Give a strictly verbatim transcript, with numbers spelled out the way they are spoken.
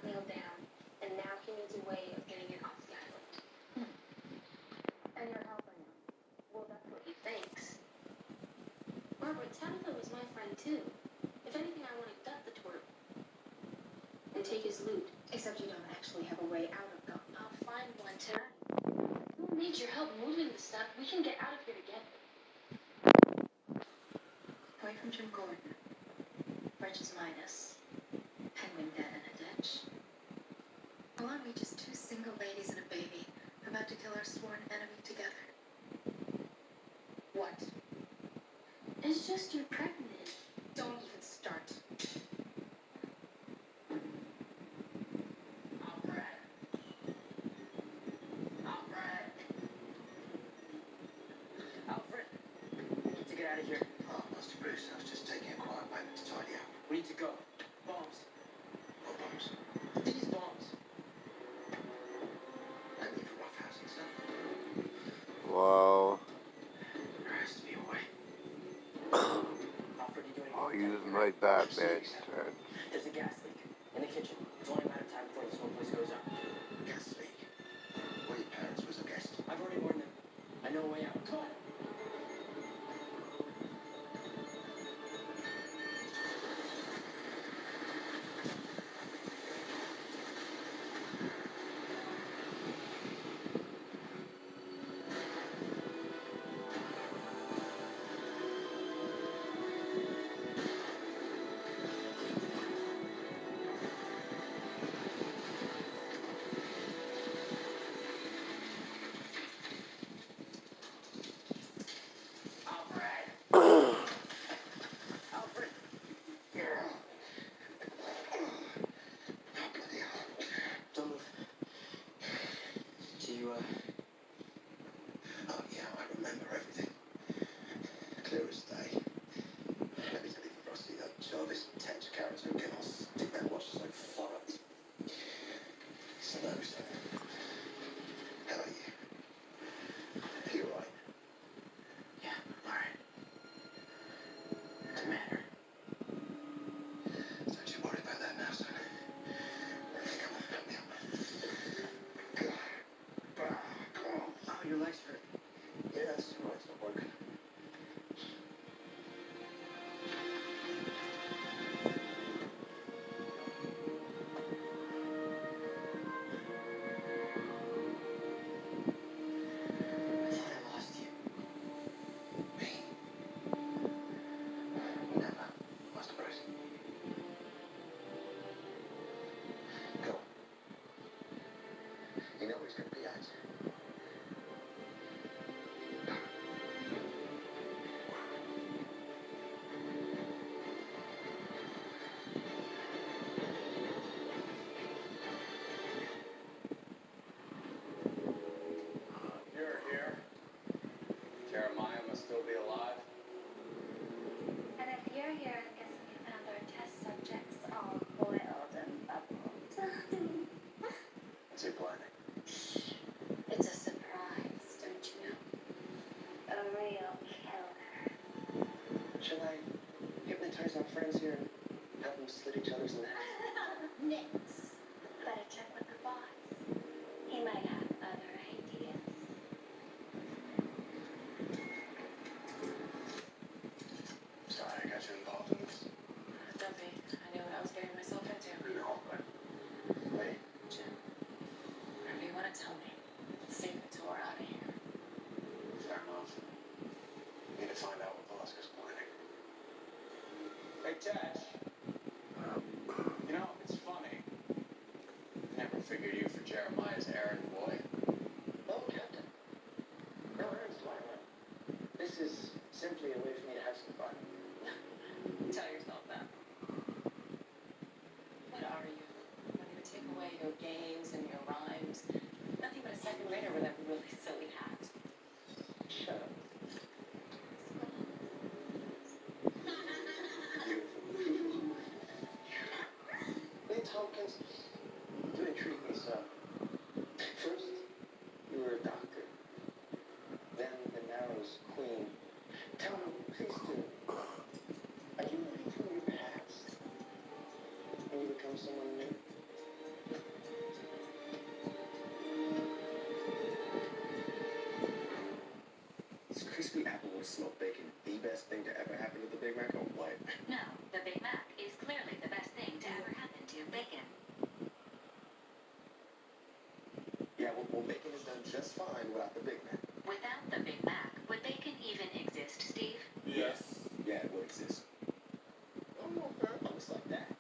not nailed down, and now he needs a way of getting it off the island. Hmm. And you're helping him. Well, that's what he thinks. Barbara, Tabitha was my friend too. If anything, I want to gut the twerp and take his loot. Except you don't actually have a way out of them. I'll find one tonight. Who needs your help moving the stuff? We can get out of here together. Away from Jim Gordon. Wretches minus. Penguin dead in a ditch. Along we just two single ladies and a baby, about to kill our sworn enemy together. What? It's just you're pregnant. Don't even start. Alfred. Alfred. Alfred, we need to get out of here. Oh, Master Bruce, I was just taking a quiet moment to tidy up. We need to go. Bombs. What bombs? These bombs. No need for roughhousing stuff. Wow. There has to be a way. Alfred, you doing I'll anything? use my Batman turn. There's a gas leak in the kitchen. It's only a matter of time before the smoke place goes up. Gas leak. Well, your parents was a guest. I've already warned them. I know a way out. Come on. Alfred. Oh, bloody hell. Don't move. Do you, uh... Oh, yeah, I remember everything. Clear as day. Let me tell you, Frosty, that Jarvis Tetch character again, I'll stick that watch so far up. Snows. How are you? Are you alright? Yeah, alright. What's the matter? Don't you worry about that now, son. Come on, help me up. Come on. Come on. Oh, your legs hurt. Yeah, that's all right, it's not broken. I thought I lost you. Me? Never, Master Bruce. Go on. You know where he's going to be at. You're here. Jeremiah must still be alive. And if you're here, I'm guessing you found our test subjects all boiled and bubbled. What's he planning? It's a surprise, don't you know? A real killer. Shall I hypnotize our friends here and have them slit each other's necks? Nix. Better check with the boss. He might have other ideas. Sorry, I got you involved in this. Don't be. I knew what I was getting myself into. No, but... Hey, Jim, whatever you want to tell me, save it till we're out of here. fair enough. Need to find out what Velasquez planning. Hey, Tetch. You know, it's funny. Never figured you for Jeremiah's errand boy. Oh, Captain. No errands do I run. This is simply a way for me to have some fun. Tell yourself that. What are you? When you take away your games and your rhymes, nothing but a second grader with a really silly hat. Shut up. Lance Hopkins, you intrigue me so. First, you were a doctor. Then the Narrows Queen. Tell me, please do. Are you ready from your past? When you become someone new? happened to the Big Mac or what? No, the Big Mac is clearly the best thing to ever happen to bacon. Yeah, well, well, bacon is done just fine without the Big Mac. Without the Big Mac, would bacon even exist, Steve? Yes. Yeah, it would exist. Oh, okay. Looks like that.